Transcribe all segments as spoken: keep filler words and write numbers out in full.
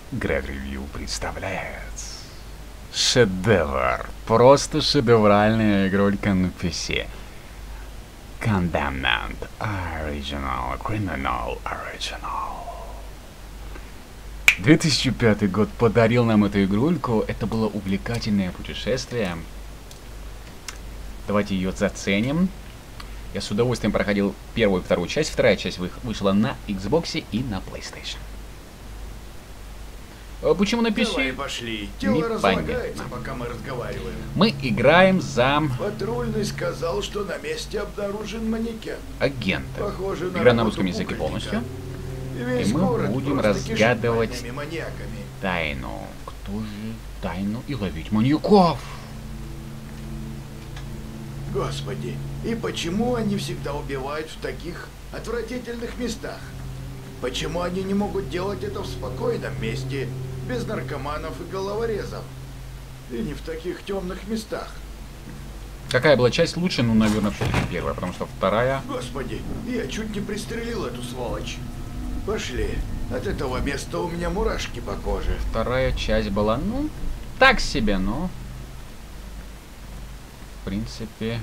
Град Ревью представляет шедевр, просто шедевральная игрулька на пи си. Condemned Original, Criminal Original. две тысячи пятый год подарил нам эту игрульку. Это было увлекательное путешествие. Давайте ее заценим. Я с удовольствием проходил первую и вторую часть. Вторая часть вы вышла на Xbox и на PlayStation. Почему на пи си? Давай, пошли. Тело разлагается, пока мы разговариваем. Мы играем за... Патрульный сказал, что на месте обнаружен манекен. Агента. Похоже на Игра на русском языке полностью. И, и мы будем разгадывать маньяками. тайну. Кто же тайну и ловить маньяков? Господи, и почему они всегда убивают в таких отвратительных местах? Почему они не могут делать это в спокойном месте, без наркоманов и головорезов? И не в таких темных местах. Какая была часть лучше? Ну, наверное, все-таки первая, потому что вторая... Господи, я чуть не пристрелил эту сволочь. Пошли. От этого места у меня мурашки по коже. Вторая часть была, ну, так себе, но... В принципе...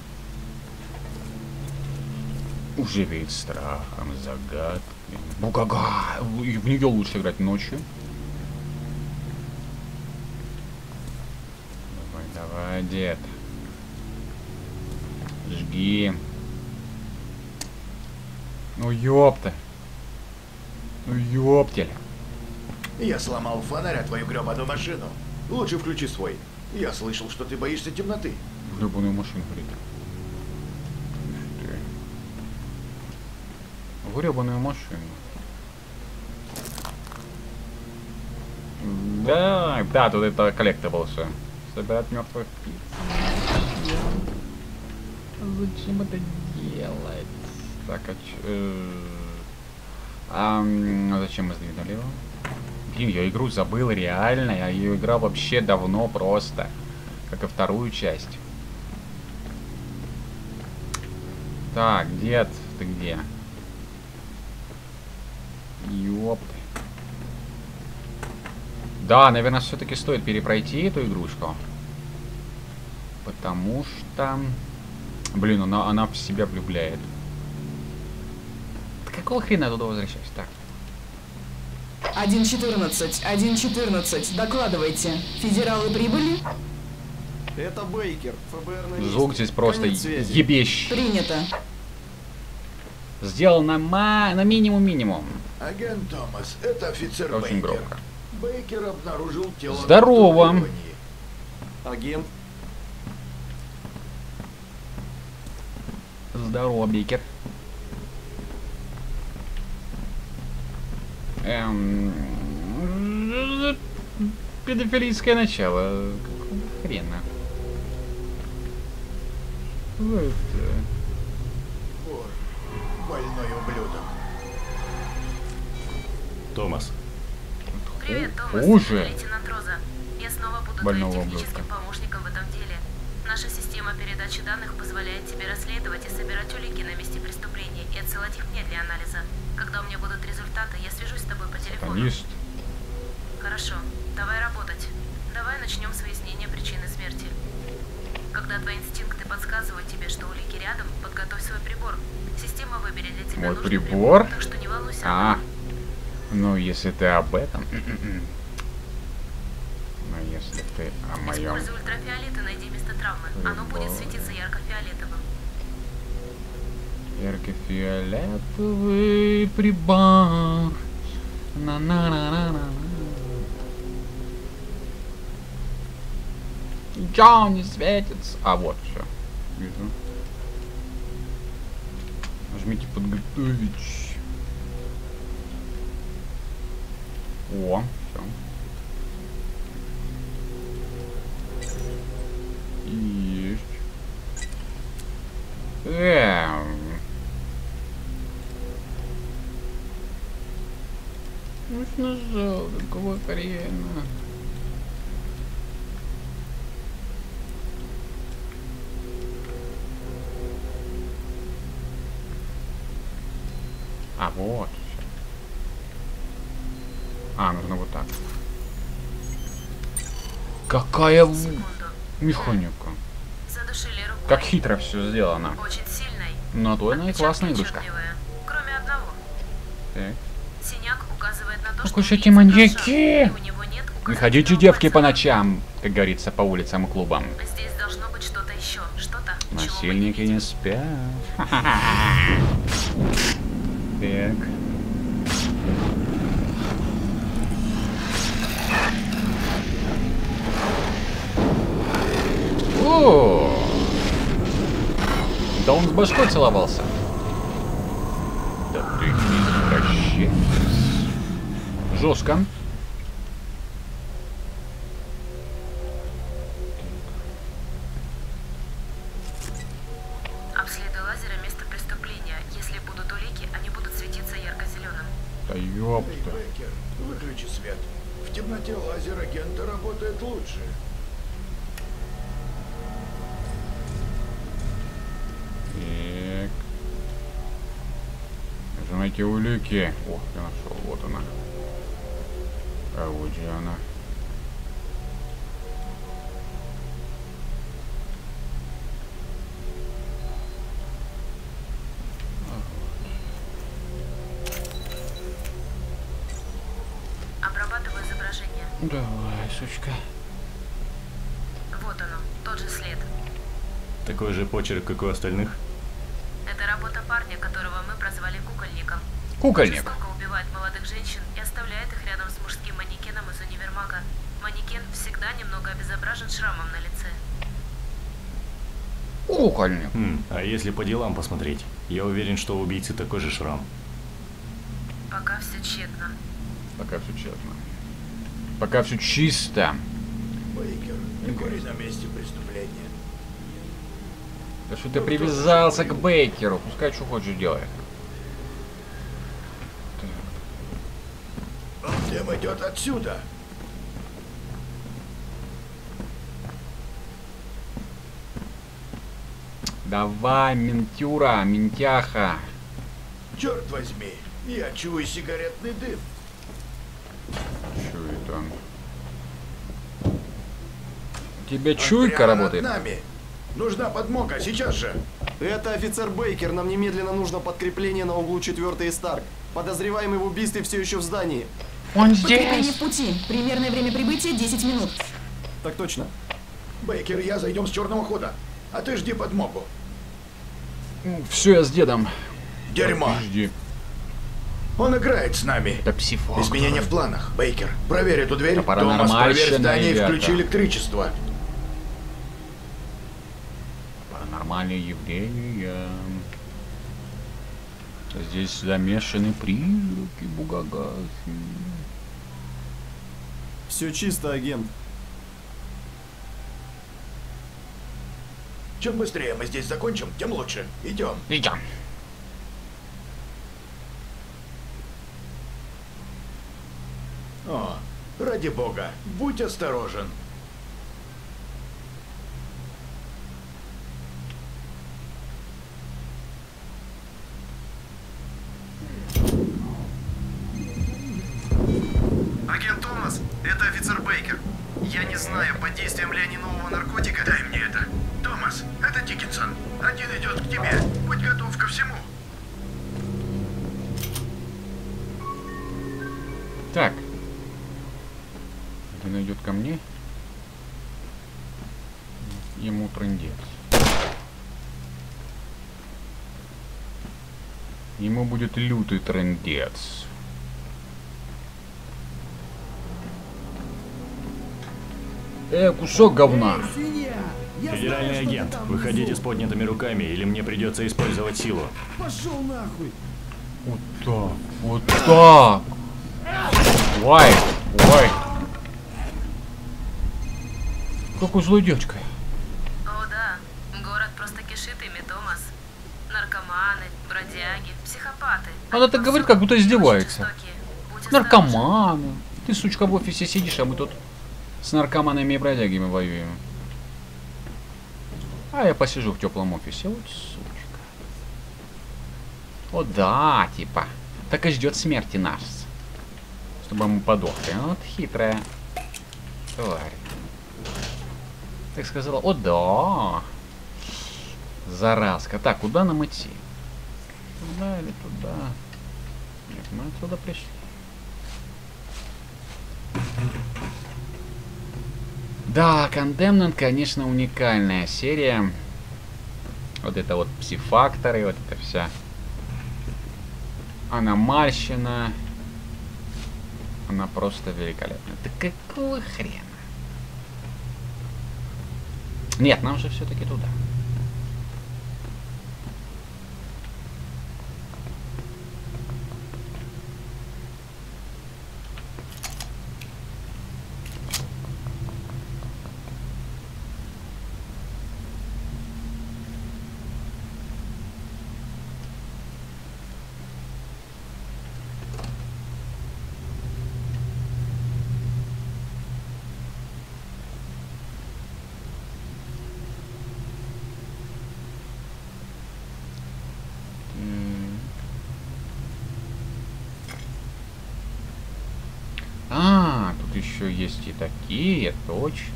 Уже веет страхом, загадкой. Бугага! В нее лучше играть ночью. Давай, давай, дед. Жги. Ну ёпта. Ну ёптель. Я сломал фонарь, твою гребаную машину. Лучше включи свой. Я слышал, что ты боишься темноты. Гребаную машину, говорит. Гребаную машину. Да, да, тут это коллектаблсы. Собирать мертвых птиц. Зачем это делать? Так, а ч... А, а зачем мы сдвинули его? Блин, я игру забыл, реально. Я ее играл вообще давно просто. Как и вторую часть. Так, дед, ты где? Ёпты. Да, наверное, все-таки стоит перепройти эту игрушку. Потому что... Блин, она, она в себя влюбляет. Да какого хрена я туда возвращаюсь? Так. один четырнадцать, один четырнадцать, докладывайте. Федералы прибыли? Это Бейкер, ФБР на месте. Звук здесь просто ебещ. Принято. Сделано ма на минимум-минимум. Агент Томас, это офицер Очень Бейкер. громко. Бейкер обнаружил тело... Здорово. Агент. Здорово, Бейкер. Эм... Педофилийское начало. Какого хрена? Что это? Больной ублюдок. Томас. Привет, Томас. Хуже. Лейтенант Роза. Я снова буду Больного твоим техническим ублюдка. помощником в этом деле. Наша система передачи данных позволяет тебе расследовать и собирать улики на месте преступления и отсылать их мне для анализа. Когда у меня будут результаты, я свяжусь с тобой по телефону. Сатанист. Хорошо, давай работать. Давай начнем с выяснения причины смерти. Когда твои инстинкты подсказывают тебе, что улики рядом, подготовь свой прибор. Система выберет для тебя Мой нужный прибор? так что не волнуйся. А, ну если ты об этом. Но если ты о моем... Используй ультрафиолет и найди место травмы. Оно будет светиться ярко-фиолетовым. Ярко-фиолетовый прибор. На-на-на-на-на. Ничего не светится. А вот все. Вижу. Нажмите подготовить. О, все. Есть. Эм. Ну что нажал, какого хрена? А вот. А, нужно наверное, вот так. Какая Секунду. механика. Задушили рукой. Как хитро все сделано. Очень сильной. Но то она и классная игрушка. Отпечатки отчетливые. Кроме одного. Так. Синяк указывает на то, Какой что же эти убийца маньяки! дрожал, и у него нет Не ходите, указательного девки, по пальца. ночам, как говорится, по улицам и клубам. Здесь должно быть что-то еще. Что-то, чего мы не Насильники видим. не спят. Так. О! Да он с башкой целовался. Да ты извращенец. Жестко. Обследуй лазером место преступления. Если будут улики, они будут светиться ярко-зеленым. Да Эй, ёпта. Беккер, выключи свет. В темноте лазер агента работает лучше. Так. Нажимайте улики. О, я нашел. Вот она. А вот же она. Обрабатываю изображение. Давай, сучка. Вот оно, тот же след. Такой же почерк, как у остальных. Это работа парня, которого мы прозвали кукольником. Кукольник. Жестоко убивает молодых женщин и оставляет их рядом с мужским манекеном из универмага. Манекен всегда немного обезображен шрамом на лице. Кукольник. Хм, а если по делам посмотреть? Я уверен, что у убийцы такой же шрам. Пока все тщетно. Пока все честно. Пока все чисто. Бейкер, не кури на месте преступления. Да что ты привязался к Бейкеру? Пускай что хочешь делает. Дым идет отсюда. Давай, ментюра, ментяха. Черт возьми, я чую сигаретный дым. Что это? У тебя Он чуйка прямо работает? над нами. Нужна подмога, сейчас же. Это офицер Бейкер, нам немедленно нужно подкрепление на углу четвёртой и Старк. Подозреваемый в убийстве все еще в здании. Он Подкрепление здесь! в пути. Примерное время прибытия десять минут. Так точно. Бейкер, я зайдем с черного хода, а ты жди подмогу. Все, я с дедом. Дерьмо. Жди. Он играет с нами. Это психо. Изменения в планах. Бейкер, проверь эту дверь. Это Томас, проверь паранормальщина, здание и ребята. включи электричество. Паранормальные явления. Здесь замешаны призраки, бугагаси. Все чисто, агент. Чем быстрее мы здесь закончим, тем лучше. Идем. Идем. О, ради бога, будь осторожен. Агент Томас, это офицер Бейкер. Я не знаю, под действием ли они нового наркотика. Дай мне это. Томас, это Диккенсон. Один идет к тебе. Будь готов ко всему. Так. Один идет ко мне. Ему трындец. Ему будет лютый трындец. Э, кусок говна. Федеральный агент, выходите с поднятыми руками, или мне придется использовать силу. Вот так. Вот так. Ой, ой. Какой злой дядька. О да, город просто кишит ими, Томас. Наркоманы, бродяги, психопаты. Она так говорит, как будто издевается. Очень жестокие. Будь осторожен. Наркоманы. Ты, сучка, в офисе сидишь, а мы тут с наркоманами и бродягами воюем. А я посижу в теплом офисе. Вот сучка. О да, типа. Так и ждет смерти нас. Чтобы мы подохли. Вот хитрая тварь. Так сказала, о да. Заразка. Так, куда нам идти? Туда или туда? Нет, мы отсюда пришли. Да, Condemned, конечно, уникальная серия. Вот это вот псифакторы, вот это вся аномальщина. Она просто великолепна. Да какого хрена? Нет, нам же все-таки туда. А, тут еще есть и такие, точно.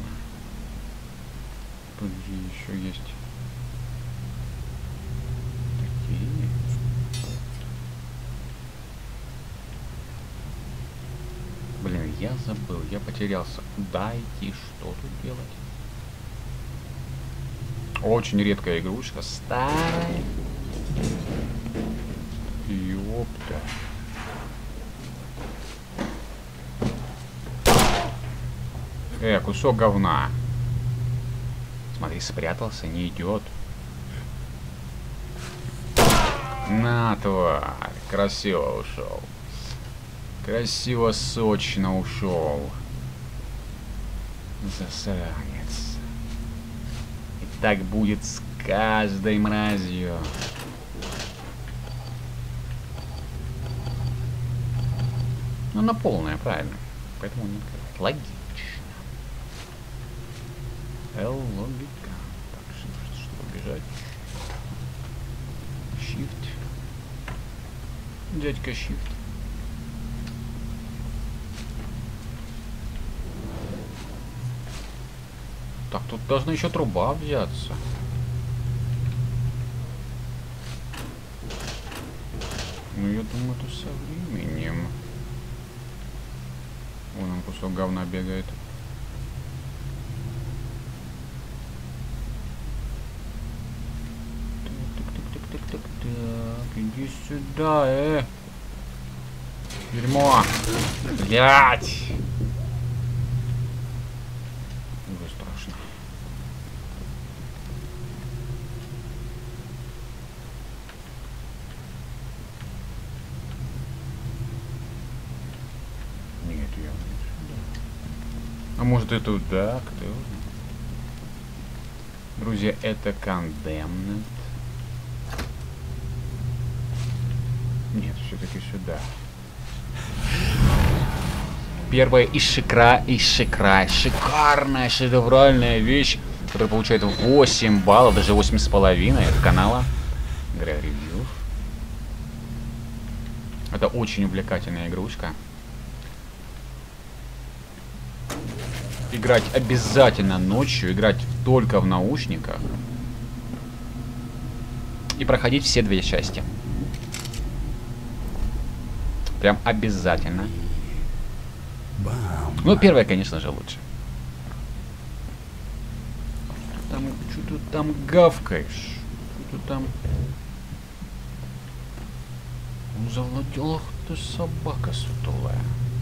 Тут же еще есть такие. Блин, я забыл, я потерялся. Куда идти, что тут делать? Очень редкая игрушка, старая. Ёпта. Э, кусок говна. Смотри, спрятался, не идет. На, тварь. Красиво ушел. Красиво, сочно ушел. Засранец. И так будет с каждой мразью. Ну, на полное, правильно. Поэтому не логично. Л, логика. Так, shift, чтобы бежать. Shift. Дядька Shift. Так, тут должна еще труба взяться. Ну, я думаю, это со временем. Вон он кусок говна бегает. Так, иди сюда, э. Дерьмо. Блять. Уже страшно. Нет, я не сюда. А может и туда, кто знает. Друзья, это Condemned. Нет, все-таки сюда. Первая из шикра, из шикра, шикарная, шедевральная вещь, которая получает восемь баллов, даже восемь с половиной от канала Игра Ревью. Это очень увлекательная игрушка. Играть обязательно ночью, играть только в наушниках. И проходить все две части. Прям обязательно. Ну, первая, конечно же, лучше. Там, что ты там гавкаешь? Что ты там? Он завладел, ах ты собака сутулая.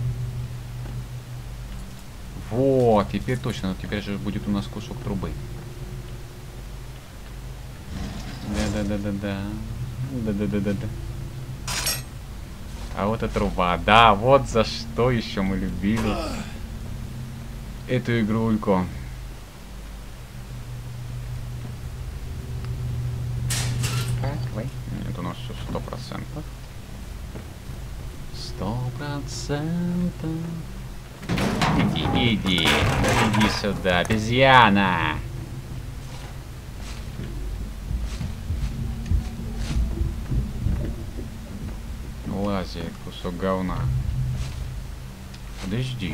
Вот, теперь точно, теперь же будет у нас кусок трубы. Да-да-да-да-да. Да-да-да-да-да. А вот и труба. Да, вот за что еще мы любили эту игрульку. Так, давай. Нет, у нас все сто процентов. Сто процентов. Иди, иди. Иди сюда, обезьяна. Лазит кусок говна. Подожди.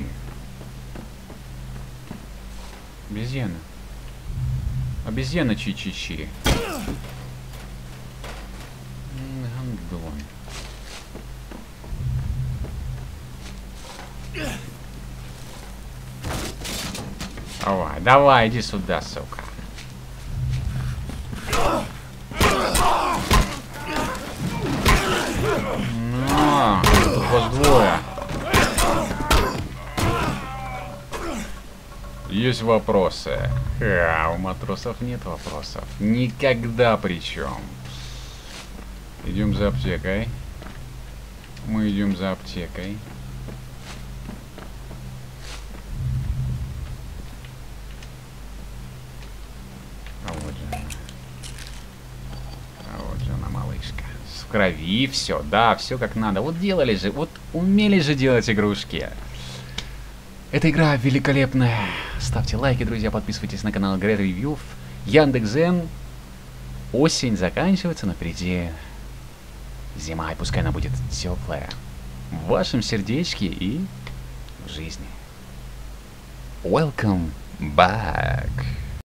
Обезьяна. Обезьяна чи-чи-чи. Гандон. Давай, давай, иди сюда, сука. Ну, тут вас двое. Есть вопросы? А, у матросов нет вопросов. Никогда причем. Идем за аптекой. Мы идем за аптекой. А вот же она. А вот же она, малышка. В крови все, да, все как надо. Вот делали же, вот умели же делать игрушки. Эта игра великолепная. Ставьте лайки, друзья, подписывайтесь на канал Great Review. Яндекс.Зен. Осень заканчивается, но впереди зима, и пускай она будет теплая. В вашем сердечке и в жизни. Welcome back.